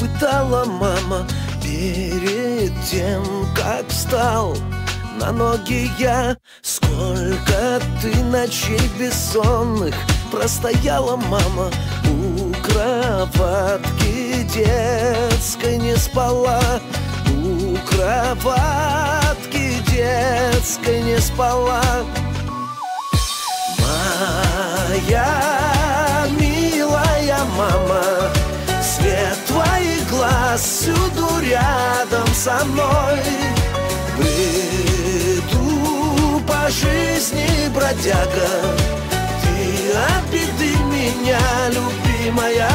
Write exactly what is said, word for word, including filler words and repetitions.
испытала, мама, перед тем, как встал на ноги я. Сколько ты ночей бессонных простояла, мама, у кроватки детской не спала, у кроватки детской не спала. Моя милая мама, свет твоих глаз всюду рядом со мной. Бреду по жизни, бродяга, ты от беды меня, любимая,